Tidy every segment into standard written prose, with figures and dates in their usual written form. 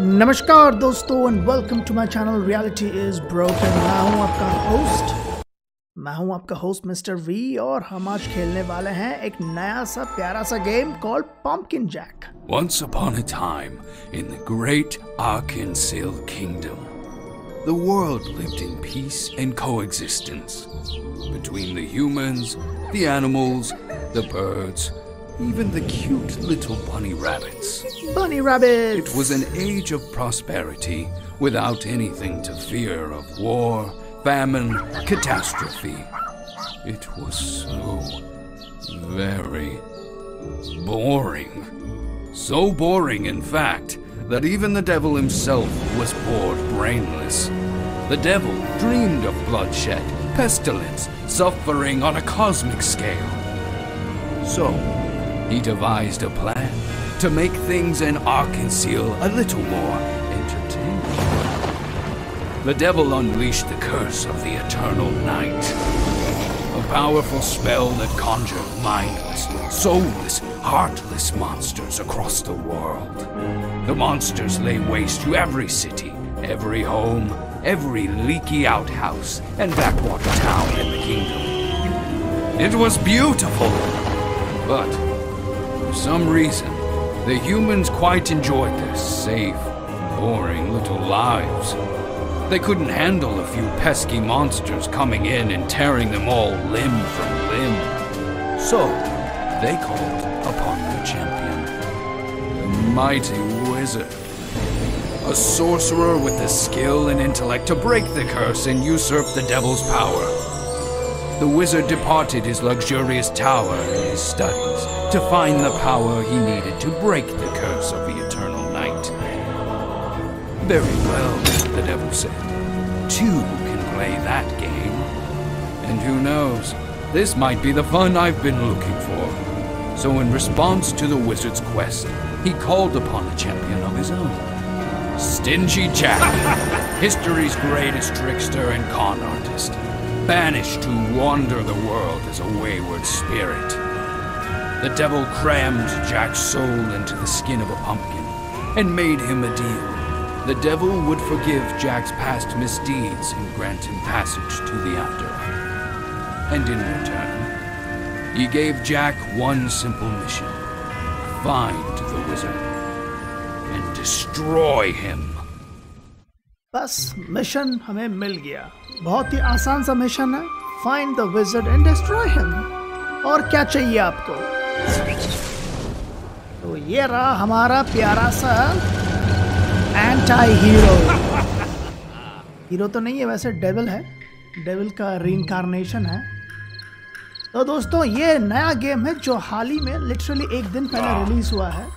नमस्कार दोस्तों and welcome to my channel reality is broken. मैं हूं आपका होस्ट मिस्टर वी और हम आज खेलने वाले हैं एक नया सा प्यारा सा game called pumpkin jack. Once upon a time, in the great Arkansas Kingdom, the world lived in peace and coexistence between the humans, the animals, the birds, even the cute little bunny rabbits. Bunny rabbits! It was an age of prosperity without anything to fear of war, famine, catastrophe. It was so very boring. So boring, in fact, that even the devil himself was bored brainless. The devil dreamed of bloodshed, pestilence, suffering on a cosmic scale. So, he devised a plan to make things in Arkansas a little more entertaining. The devil unleashed the curse of the eternal night, a powerful spell that conjured mindless, soulless, heartless monsters across the world. The monsters lay waste to every city, every home, every leaky outhouse, and backwater town in the kingdom. It was beautiful, but for some reason, the humans quite enjoyed their safe, boring little lives. They couldn't handle a few pesky monsters coming in and tearing them all limb from limb. So, they called upon their champion, the mighty wizard. A sorcerer with the skill and intellect to break the curse and usurp the devil's power. The wizard departed his luxurious tower and his studies to find the power he needed to break the curse of the eternal night. Very well, the devil said. Two can play that game. And who knows, this might be the fun I've been looking for. So in response to the wizard's quest, he called upon a champion of his own. Stingy Jack, history's greatest trickster and con artist, banished to wander the world as a wayward spirit. The devil crammed Jack's soul into the skin of a pumpkin and made him a deal. The devil would forgive Jack's past misdeeds and grant him passage to the afterlife. And in return, he gave Jack one simple mission: find the wizard and destroy him. बस mission हमें मिल गया। बहुत ही आसान सा mission है, find the wizard and destroy him. और क्या चाहिए आपको? तो ये रहा हमारा प्यारा सा एंटी हीरो। हीरो तो नहीं है वैसे, डेविल है, डेविल का रीइंकार्नेशन है। तो दोस्तों ये नया गेम है जो हाल ही में लिटरली एक दिन पहले रिलीज हुआ है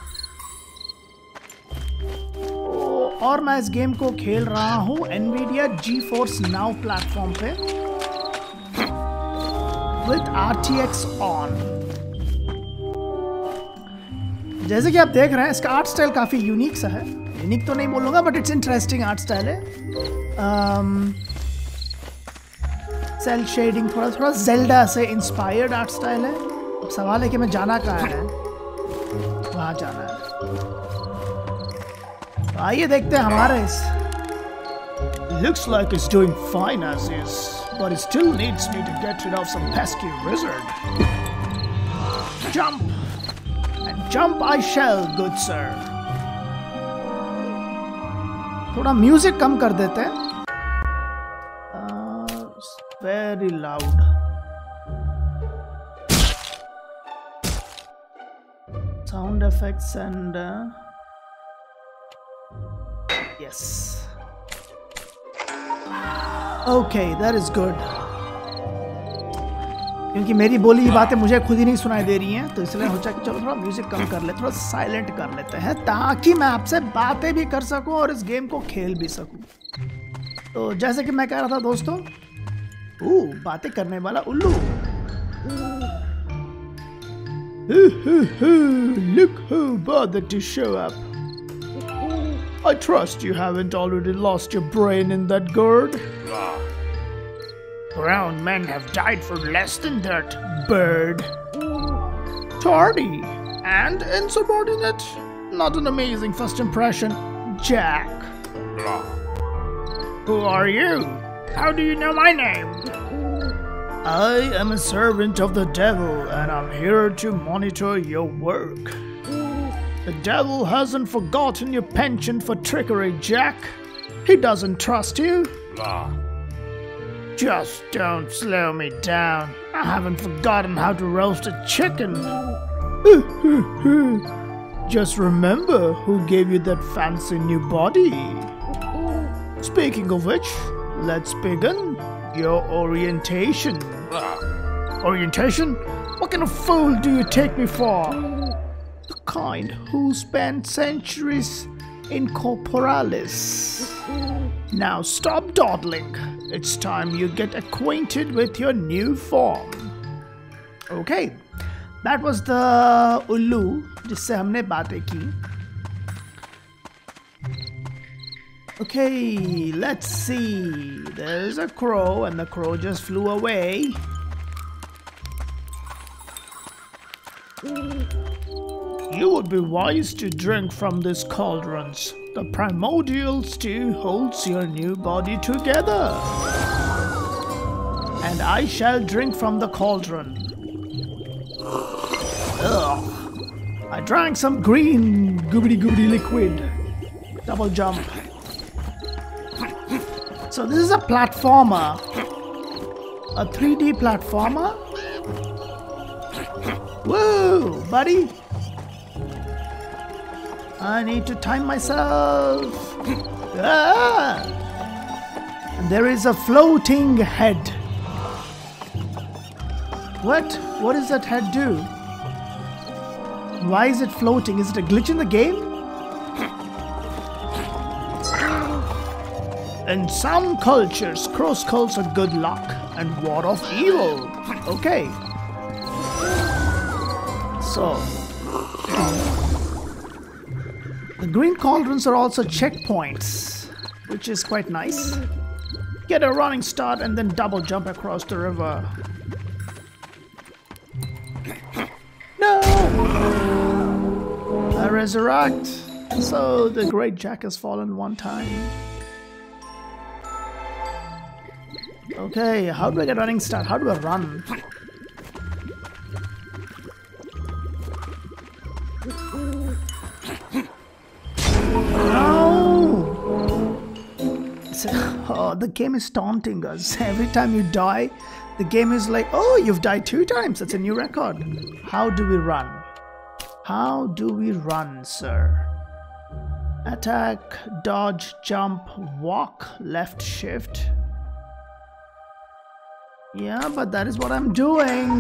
और मैं इस गेम को खेल रहा हूँ NVIDIA GeForce Now प्लेटफॉर्म पे with RTX on। जैसे कि आप देख रहे हैं इसका आर्ट स्टाइल काफ़ी यूनिक सा है। यूनिक तो नहीं बोलूँगा but it's interesting art style है। सेल शेडिंग थोड़ा थोड़ा ज़ेल्डा से इंस्पायर्ड आर्ट स्टाइल है। अब सवाल है कि मैं जाना कहाँ है? वहाँ जाना है। आइए देखते हैं हमारे इस looks like it's doing fine as is, but it still needs me to get rid of some pesky wizard. Jump! And jump I shall, good sir. थोड़ा म्यूजिक कम कर देते हैं। Very loud. Sound effects and yes. Okay, that is good. क्योंकि मेरी बोली हुई बातें मुझे खुद ही नहीं सुनाई दे रही हैं, तो इसलिए सोचा कि चलो थोड़ा म्यूजिक कम कर ले, थोड़ा साइलेंट कर लेते हैं ताकि मैं आपसे बातें भी कर सकूं और इस गेम को खेल भी सकूं। तो जैसे कि मैं कह रहा था दोस्तों, बातें करने वाला उल्लू। Look who bothered to show up. I trust you haven't already lost your brain in that gourd. Brown men have died for less than that, bird. Tardy and insubordinate. Not an amazing first impression, Jack. Who are you? How do you know my name? I am a servant of the devil, and I'm here to monitor your work. The devil hasn't forgotten your penchant for trickery, Jack. He doesn't trust you. Just don't slow me down. I haven't forgotten how to roast a chicken. Just remember who gave you that fancy new body. Speaking of which, let's begin your orientation. Orientation? What kind of fool do you take me for? The kind who spent centuries in corporalis. Now stop dawdling. It's time you get acquainted with your new form. Okay, that was the उल्लू जिससे हमने बातें की. Okay, let's see. There's a crow and the crow just flew away. You would be wise to drink from these cauldrons. The primordial stew holds your new body together. And I shall drink from the cauldron. Ugh. I drank some green goobity liquid. Double jump. So this is a platformer. A 3D platformer. Whoa, buddy. I need to time myself. Ah! And there is a floating head. What? What does that head do? Why is it floating? Is it a glitch in the game? In some cultures, crow skulls are good luck and ward off evil. Okay. So, the green cauldrons are also checkpoints, which is quite nice. Get a running start and then double jump across the river. No! I resurrect. So the great Jack has fallen one time. Okay, how do I get a running start? How do I run? No! Oh, the game is taunting us. Every time you die, the game is like, oh, you've died 2 times. That's a new record. How do we run? How do we run, sir? Attack, dodge, jump, walk, left shift. Yeah, but that is what I'm doing.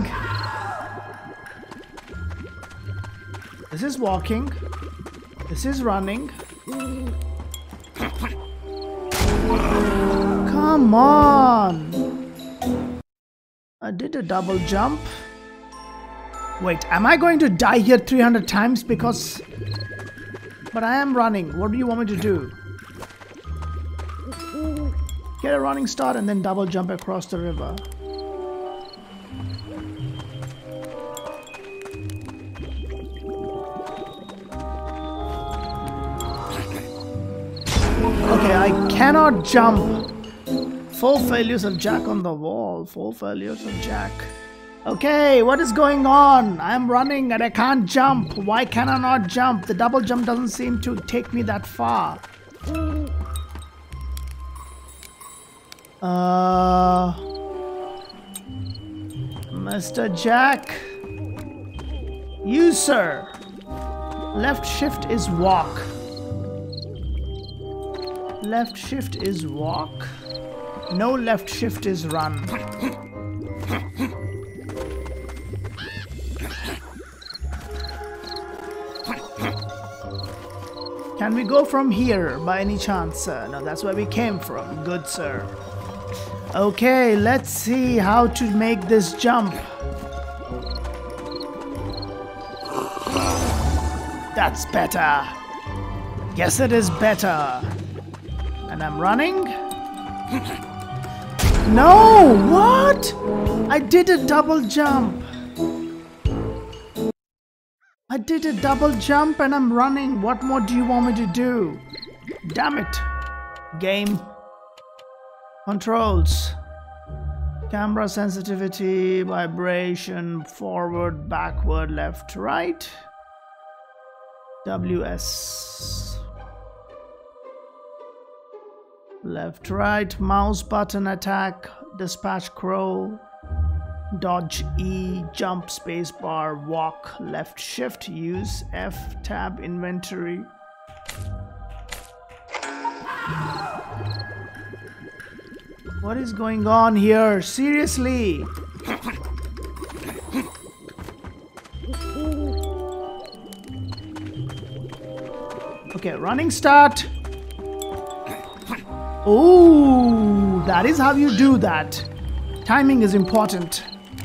This is walking. This is running. Come on. I did a double jump. Wait, am I going to die here 300 times because... But I am running. What do you want me to do? Get a running start and then double jump across the river. Okay, I cannot jump. 4 failures of Jack on the wall. 4 failures of Jack. Okay, what is going on? I'm running and I can't jump. Why can I not jump? The double jump doesn't seem to take me that far. Mr. Jack. You, sir. Left shift is walk. Left shift is walk. No, left shift is run. Can we go from here by any chance, sir? No, that's where we came from. Good, sir. Okay, let's see how to make this jump. That's better. Yes, it is better. And I'm running. No, what? I did a double jump. I did a double jump and I'm running. What more do you want me to do? Damn it. Game. Controls. Camera sensitivity, vibration, forward, backward, left, right. WS. Left, right, mouse button attack, dispatch crow, dodge E, jump space bar, walk, left shift, use F, tab inventory. What is going on here? Seriously? Okay, running start. Oh, that is how you do that. Timing is important.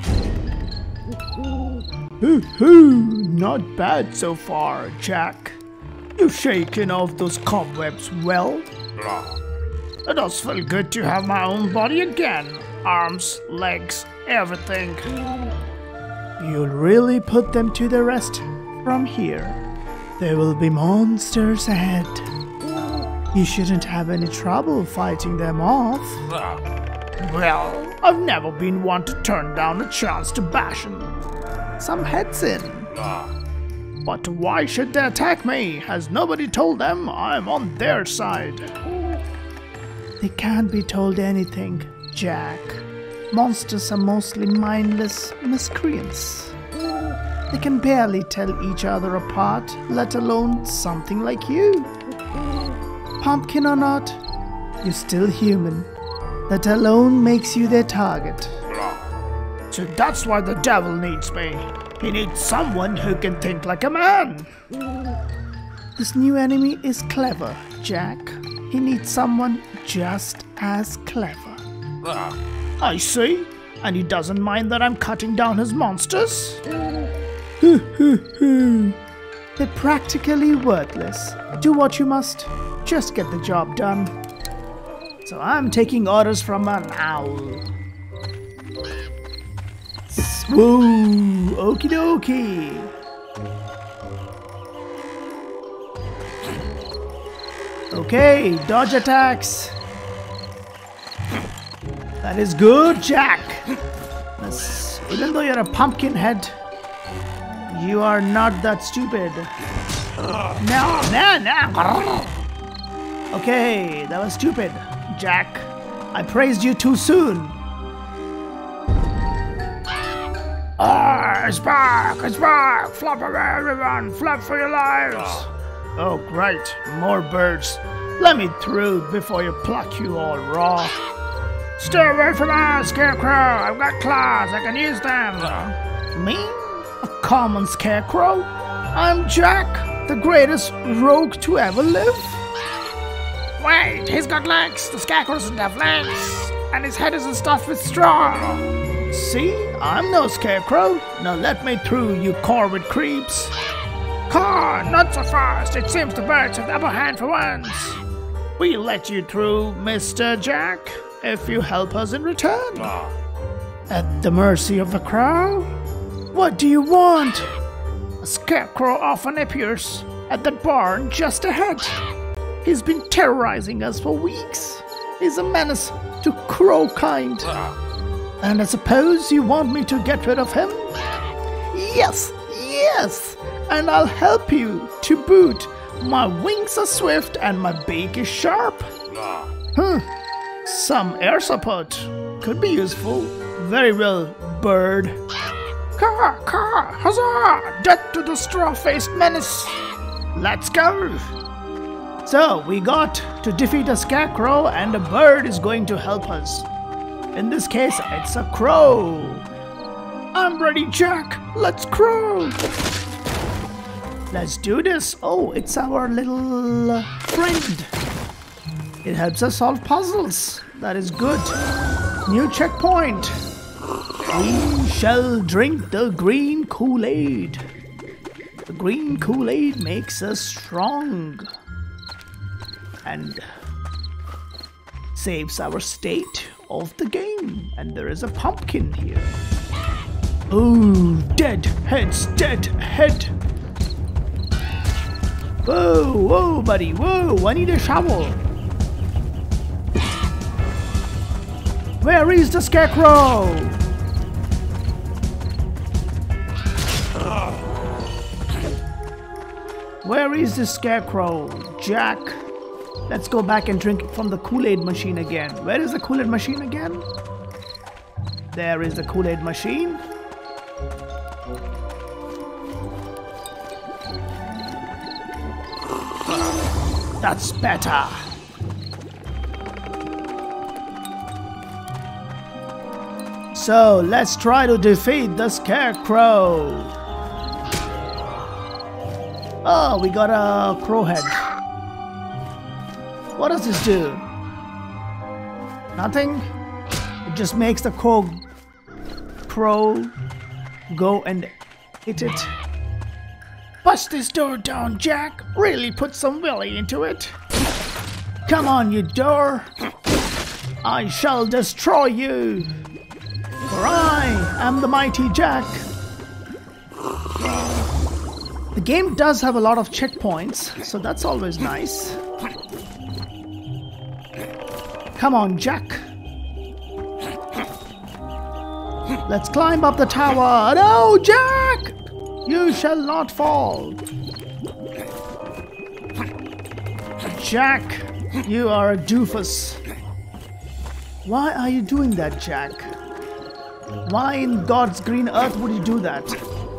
Not bad so far, Jack. You've shaken off those cobwebs well. It does feel good to have my own body again. Arms, legs, everything. You'll really put them to the rest from here. There will be monsters ahead. You shouldn't have any trouble fighting them off. Well, I've never been one to turn down a chance to bash some heads in. But why should they attack me? Has nobody told them I'm on their side? They can't be told anything, Jack. Monsters are mostly mindless miscreants. They can barely tell each other apart, let alone something like you. Pumpkin or not, you're still human. That alone makes you their target. So that's why the devil needs me. He needs someone who can think like a man. This new enemy is clever, Jack. He needs someone just as clever. I see. And he doesn't mind that I'm cutting down his monsters? They're practically worthless. Do what you must. Just get the job done. So I'm taking orders from an owl. Woo! Okie dokie! Okay, dodge attacks. That is good, Jack. Even though you're a pumpkin head, you are not that stupid. No. Okay, that was stupid, Jack. I praised you too soon. It's back! It's back! Flop away, everyone! Flop for your lives! Oh, great. More birds. Let me through before you pluck you all raw. Stay away from us, Scarecrow! I've got claws. I can use them. Me? A common scarecrow? I'm Jack, the greatest rogue to ever live. Wait, he's got legs. The scarecrow doesn't have legs. And his head isn't stuffed with straw. See? I'm no scarecrow. Now let me through, you corvid creeps. Not so fast. It seems the birds have the upper hand for once. We'll let you through, Mr. Jack, if you help us in return. At the mercy of the crow? What do you want? A scarecrow often appears at that barn just ahead. He's been terrorizing us for weeks. He's a menace to crow kind. And I suppose you want me to get rid of him? Yes, and I'll help you to boot. My wings are swift and my beak is sharp. Some air support could be useful. Very well, bird. Caw, huzzah! Death to the straw-faced menace. Let's go. So, we got to defeat a scarecrow and a bird is going to help us. In this case, it's a crow. I'm ready, Jack. Let's crow. Let's do this. Oh, it's our little friend. It helps us solve puzzles. That is good. New checkpoint. We shall drink the green Kool-Aid. The green Kool-Aid makes us strong and saves our state of the game. And there is a pumpkin here. Oh, dead head. Whoa, whoa, buddy, whoa, I need a shovel. Where is the Scarecrow? Where is the Scarecrow? Jack, let's go back and drink from the Kool-Aid machine again. Where is the Kool-Aid machine again? There is the Kool-Aid machine. That's better. So let's try to defeat the Scarecrow. Oh, we got a crow head. What does this do? Nothing. It just makes the crow go and hit it. Bust this door down, Jack. Really put some willy into it. Come on, you door. I shall destroy you. For I am the mighty Jack. The game does have a lot of checkpoints, so that's always nice. Come on, Jack. Let's climb up the tower. No, Jack! You shall not fall. Jack, you are a doofus. Why are you doing that, Jack? Why in God's green earth would you do that?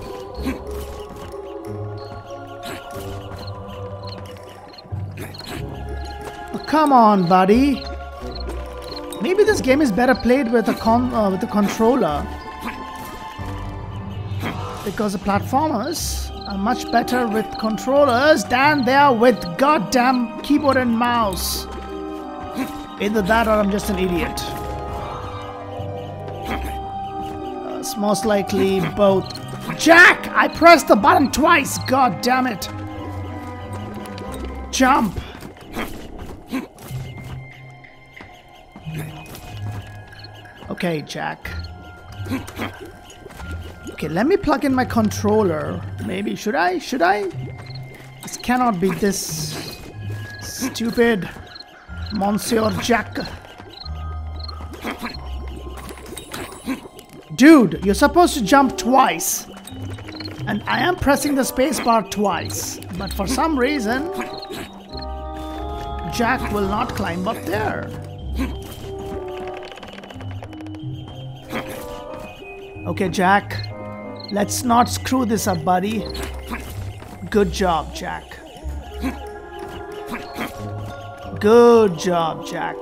Oh, come on, buddy. Maybe this game is better played with a controller, because the platformers are much better with controllers than they are with goddamn keyboard and mouse. Either that or I'm just an idiot. It's most likely both. Jack! I pressed the button twice! God damn it! Jump! Okay, Jack. Okay, let me plug in my controller. Maybe, should I? This cannot be this stupid Monsieur Jack. Dude, you're supposed to jump twice. And I am pressing the spacebar twice. But for some reason, Jack will not climb up there. Okay, Jack. Let's not screw this up, buddy. Good job, Jack. Good job, Jack.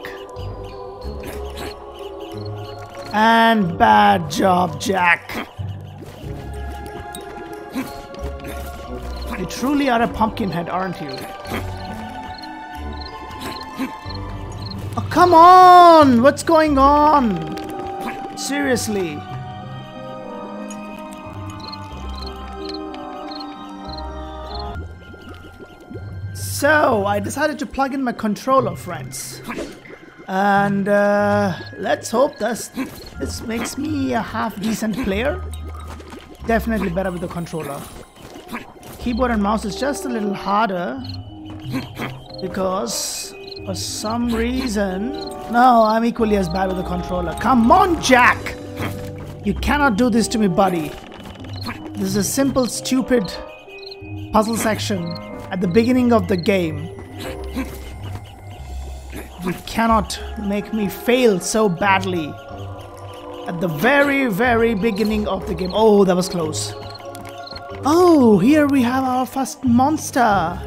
And bad job, Jack. You truly are a pumpkinhead, aren't you? Oh, come on! What's going on? Seriously. So, I decided to plug in my controller, friends. And let's hope this makes me a half-decent player. Definitely better with the controller. Keyboard and mouse is just a little harder, because for some reason... No, I'm equally as bad with the controller. Come on, Jack! You cannot do this to me, buddy. This is a simple, stupid puzzle section at the beginning of the game. You cannot make me fail so badly at the very, very beginning of the game. Oh, that was close. Oh, here we have our first monster.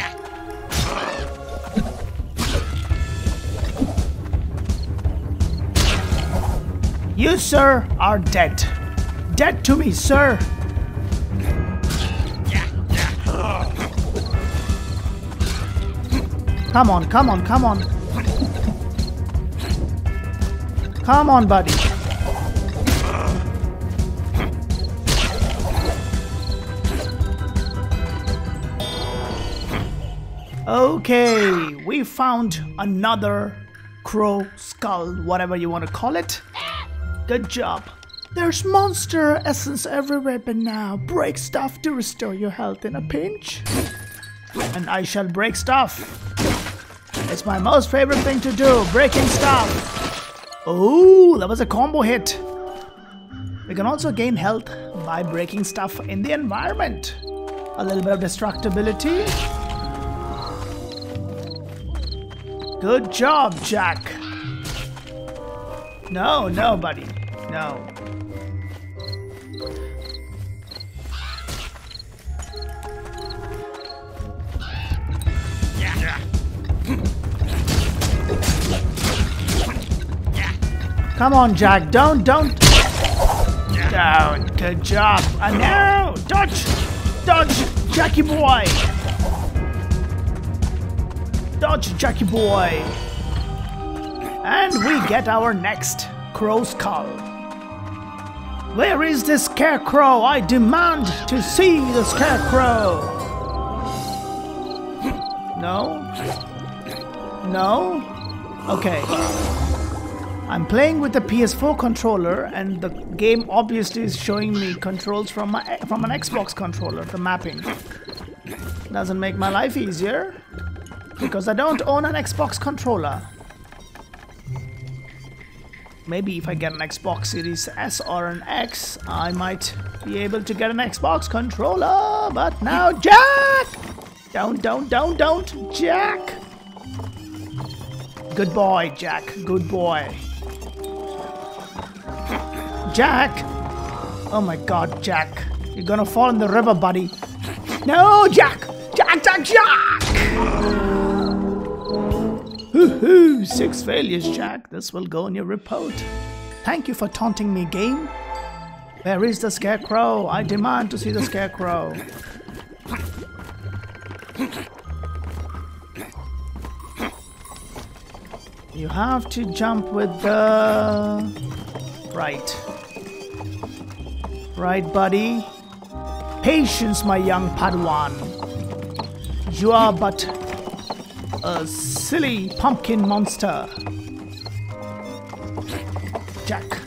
You, sir, are dead. Dead to me, sir. Come on, come on, come on. Come on, buddy. Okay, we found another crow skull, whatever you want to call it. Good job. There's monster essence everywhere, but now break stuff to restore your health in a pinch. and I shall break stuff. It's my most favorite thing to do, breaking stuff. Oh, that was a combo hit. We can also gain health by breaking stuff in the environment. A little bit of destructibility. Good job, Jack. No, buddy. No. Come on, Jack. Don't. Down. Good job. No. Dodge, Jackie boy. Dodge, Jackie boy. And we get our next crow skull. Where is the scarecrow? I demand to see the scarecrow. No? Okay. I'm playing with the PS4 controller, and the game obviously is showing me controls from an Xbox controller, the mapping. Doesn't make my life easier, because I don't own an Xbox controller. Maybe if I get an Xbox Series S or an X, I might be able to get an Xbox controller, but now Jack! Don't, Jack! Good boy, Jack, good boy. Jack! Oh my god, Jack. You're gonna fall in the river, buddy. No, Jack! Jack! Hoo-hoo! 6 failures, Jack. This will go in your report. Thank you for taunting me, game. Where is the scarecrow? I demand to see the scarecrow. You have to jump with the... Right, buddy. Patience, my young Padawan. You are but a silly pumpkin monster. Jack.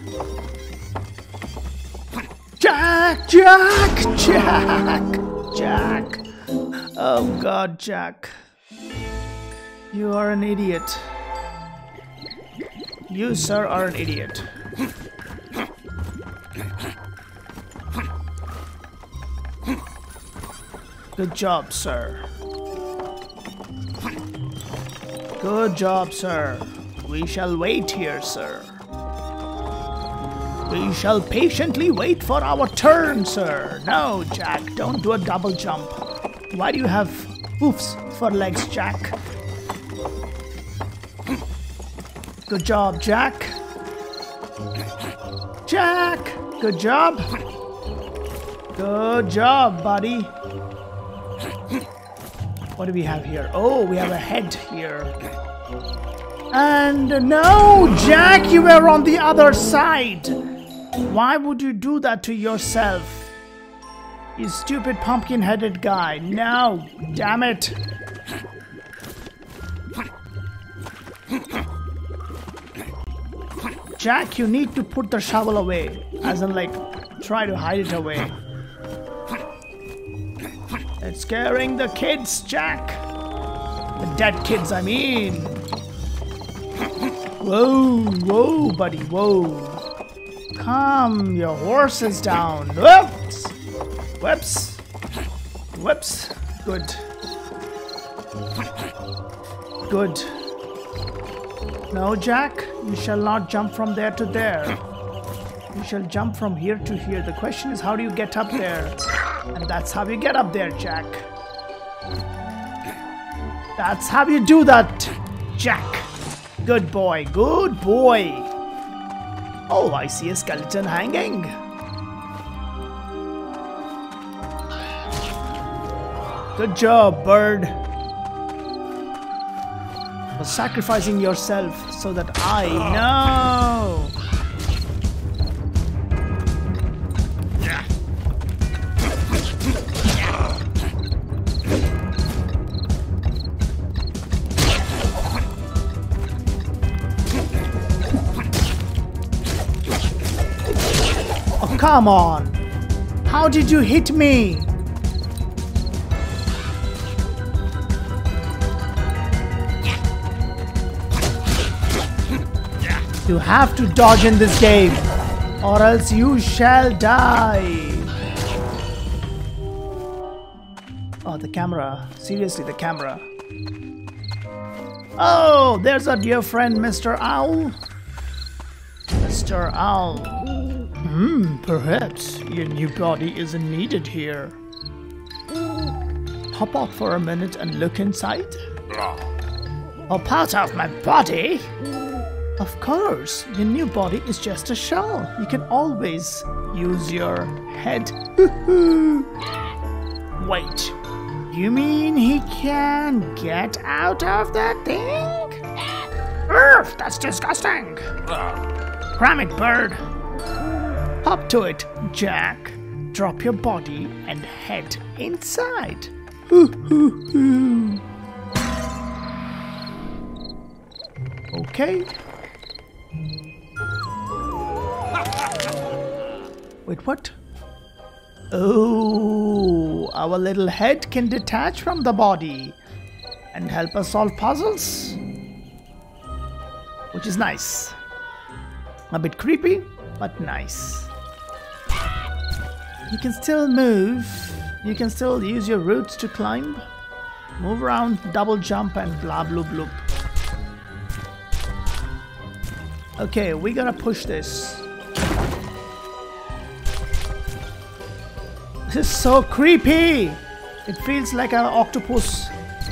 Oh god, Jack. You are an idiot. You, sir, are an idiot. Good job, sir. Good job, sir. We shall wait here, sir. We shall patiently wait for our turn, sir. No, Jack, don't do a double jump. Why do you have hoofs for legs, Jack? Good job, Jack. Jack! Good job. Good job, buddy. What do we have here? Oh, we have a head here. And no, Jack, you were on the other side. Why would you do that to yourself? You stupid pumpkin-headed guy. No, damn it. Jack, you need to put the shovel away. As in, like, try to hide it away. It's scaring the kids, Jack. The dead kids, I mean. Whoa, buddy, whoa. Calm your horses down. Whoops. Good. No, Jack, you shall not jump from there to there. You shall jump from here to here. The question is, how do you get up there? And that's how you get up there, Jack. That's how you do that, Jack. Good boy, good boy. Oh, I see a skeleton hanging. Good job, bird. For sacrificing yourself so that I know. Oh, come on. How did you hit me? You have to dodge in this game, or else you shall die. Oh, the camera. Seriously, the camera. Oh, there's our dear friend, Mr. Owl. Mr. Owl. Perhaps your new body isn't needed here. Hop out for a minute and look inside. A part of my body? Of course, your new body is just a shell. You can always use your head. Wait, you mean he can get out of that thing? Urgh, that's disgusting. Cram it, bird. Hop to it, Jack. Drop your body and head inside. Okay. Wait, what? Oh, our little head can detach from the body and help us solve puzzles, which is nice. A bit creepy, but nice. You can still move. You can still use your roots to climb. Move around, double jump, and blah bloop bloop. Okay, we gotta push this. This is so creepy! It feels like an octopus.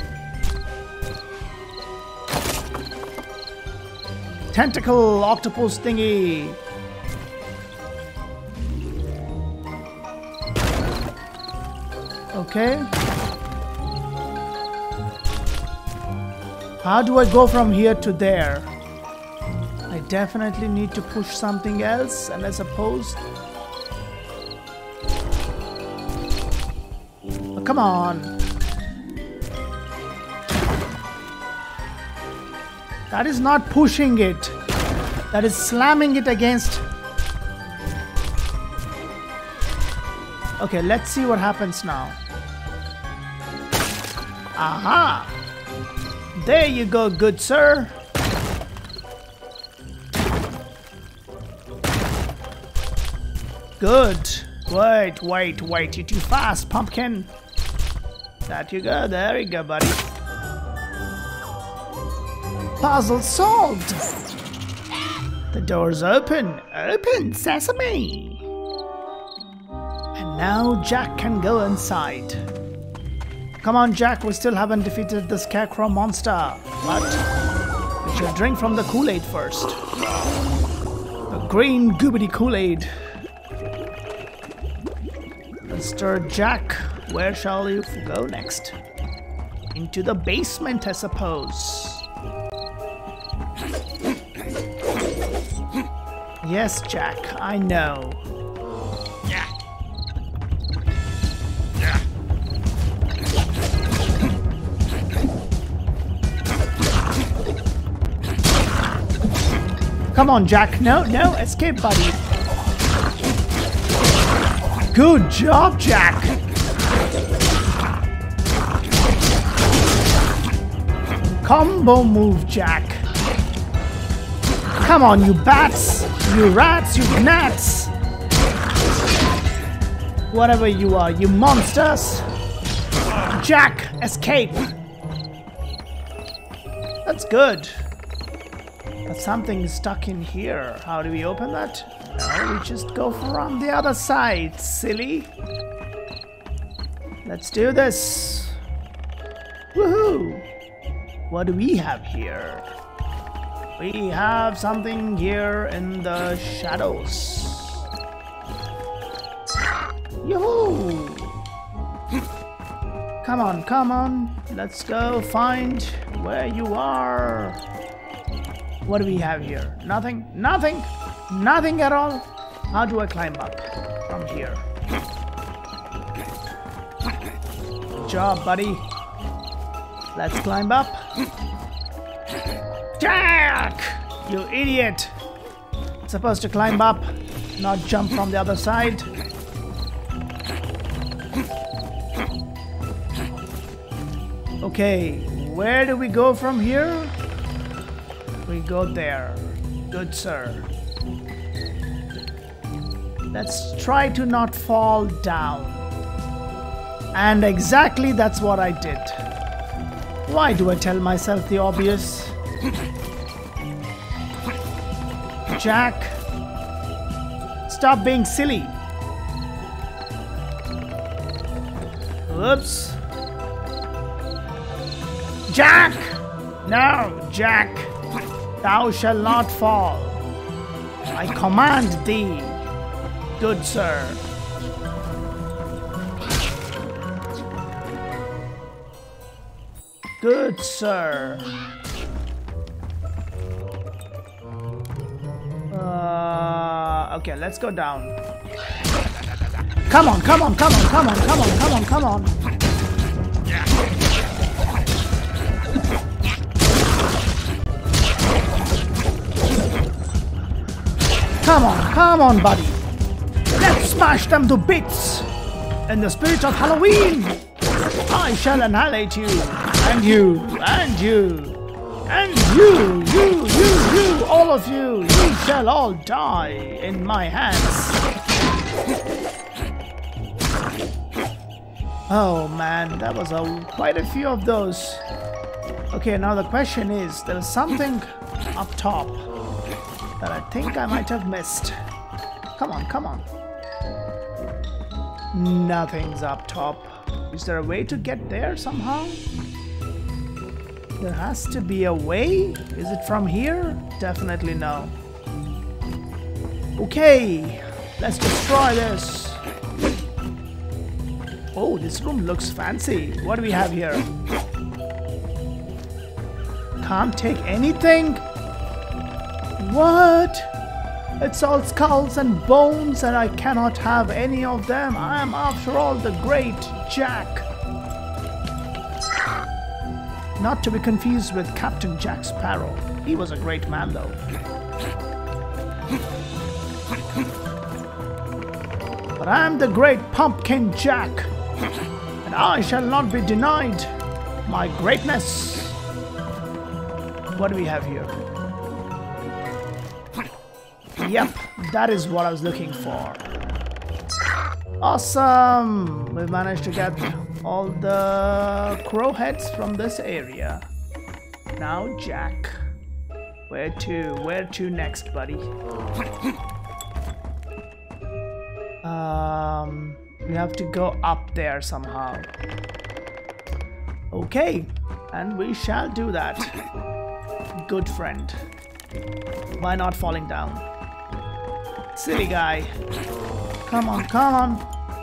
Tentacle octopus thingy. Okay. How do I go from here to there? I definitely need to push something else, and I suppose... Oh, come on! That is not pushing it. That is slamming it against... Okay, let's see what happens now. Aha! There you go, good sir. Good. Wait, you're too fast, pumpkin. That you go, there you go, buddy. Puzzle solved. The door's open. Open, sesame. And now Jack can go inside. Come on, Jack, we still haven't defeated the scarecrow monster. But we should drink from the Kool-Aid first. The green goobity Kool-Aid. Mr. Jack, where shall you go next? Into the basement, I suppose. Yes, Jack, I know. Come on, Jack. No, escape, buddy. Good job, Jack. Combo move, Jack. Come on, you bats, you rats, you gnats. Whatever you are, you monsters. Jack, escape. That's good. But something is stuck in here. How do we open that? No, we just go from the other side, silly. Let's do this. Woohoo! What do we have here? We have something here in the shadows. Yoo-hoo! Come on. Let's go find where you are. What do we have here? Nothing at all. How do I climb up from here? Good job, buddy. Let's climb up. Jack! You idiot! It's supposed to climb up, not jump from the other side. Okay, where do we go from here? We go there. Good, sir. Let's try to not fall down. And exactly that's what I did. Why do I tell myself the obvious? Jack, stop being silly. Oops. Jack! No, Jack. Thou shalt not fall. I command thee. Good, sir. Good, sir. Okay, let's go down. Come on, come on, come on, come on, come on, come on, come on. Come on, buddy. Let's smash them to bits. In the spirit of Halloween, I shall annihilate you, and you, and you. And you, all of you, you shall all die in my hands. Oh man, that was quite a few of those. Okay, now the question is, there is something up top that I think I might have missed. Come on, come on. Nothing's up top. Is there a way to get there somehow? There has to be a way. Is it from here? Definitely no. Okay, let's destroy this. Oh, this room looks fancy. What do we have here? Can't take anything? What? It's all skulls and bones and I cannot have any of them. I am after all the great Jack. Not to be confused with Captain Jack Sparrow. He was a great man though. But I am the great Pumpkin Jack, and I shall not be denied my greatness. What do we have here? Yep, that is what I was looking for. Awesome! We managed to get all the crow heads from this area. Now Jack. Where to next, buddy? We have to go up there somehow. Okay, and we shall do that. Good friend. Why not falling down? Silly guy. Come on, come on.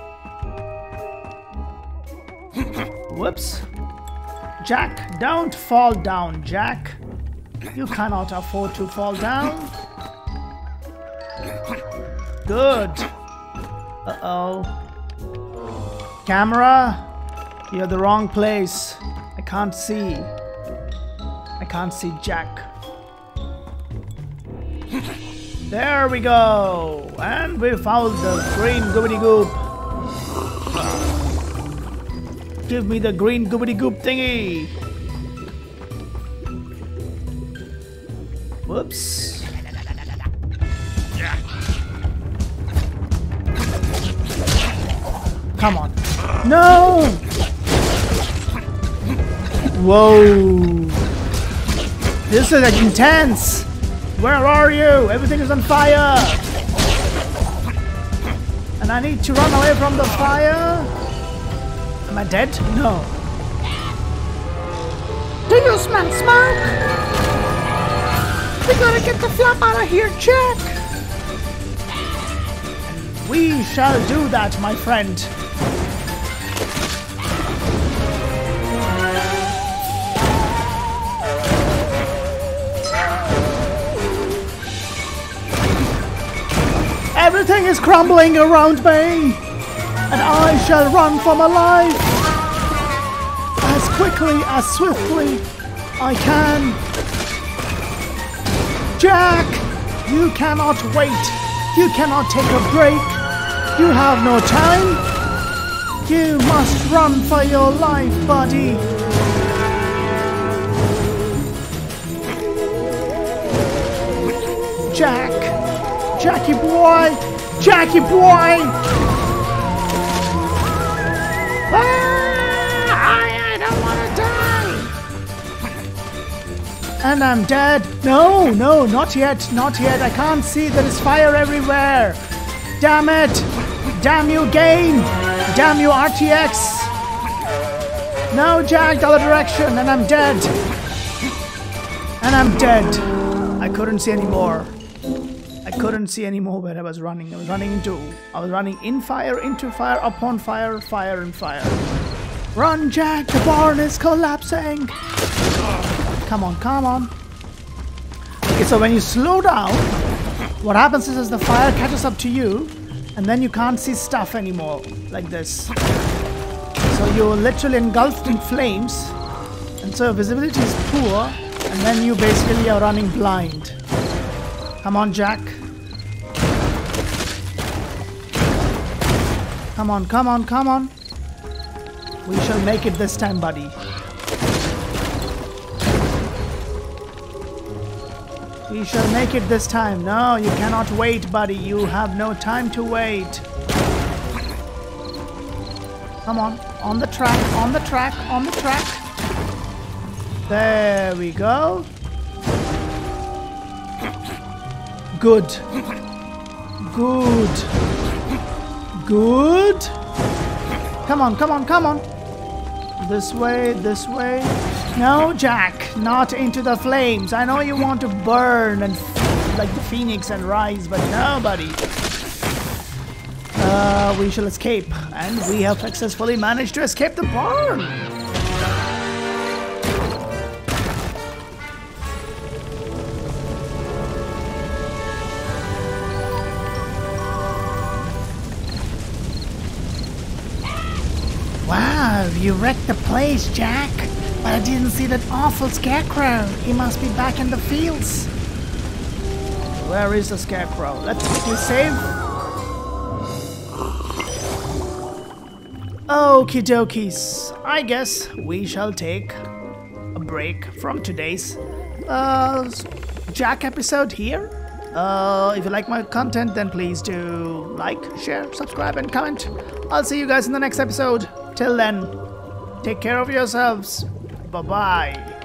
Whoops. Jack, don't fall down, Jack. You cannot afford to fall down. Good. Uh-oh. Camera, you're the wrong place. I can't see. I can't see Jack. There we go. And we found the green goobity goop. Give me the green goobity goop thingy. Whoops. Come on. No! Whoa. This is intense. Where are you? Everything is on fire. And I need to run away from the fire. Am I dead? No. Do you smell smoke? We gotta get the flap out of here, Jack. We shall do that, my friend. Everything is crumbling around me, and I shall run for my life as quickly, as swiftly I can. Jack, you cannot wait. You cannot take a break. You have no time. You must run for your life, buddy. Jack! Jackie boy! Jackie boy! I don't want to die! And I'm dead. No, not yet, not yet. I can't see. There is fire everywhere. Damn it! Damn you, game! Damn you, RTX! No, Jack, the other direction, and I'm dead. And I'm dead. I couldn't see anymore. I couldn't see anymore where I was running. I was running in fire, into fire, upon fire, fire and fire. Run, Jack, the barn is collapsing. Come on, come on. Okay, so when you slow down, what happens is the fire catches up to you, and then you can't see stuff anymore, like this. So you're literally engulfed in flames, and so visibility is poor, and then you basically are running blind. Come on, Jack. Come on, come on, come on. We shall make it this time, buddy. We shall make it this time. No, you cannot wait, buddy. You have no time to wait. Come on the track, on the track, on the track. There we go. Good. Good. Good. Come on, come on, come on. This way, this way. No, Jack, not into the flames. I know you want to burn and like the phoenix and rise, but no, buddy. We shall escape, and we have successfully managed to escape the barn. Wow, you wrecked the place, Jack. But I didn't see that awful scarecrow. He must be back in the fields. Where is the scarecrow? Let's quickly save. Okie dokies. I guess we shall take a break from today's Jack episode here. If you like my content, then please do like, share, subscribe, and comment. I'll see you guys in the next episode. Till then, take care of yourselves. Bye-bye.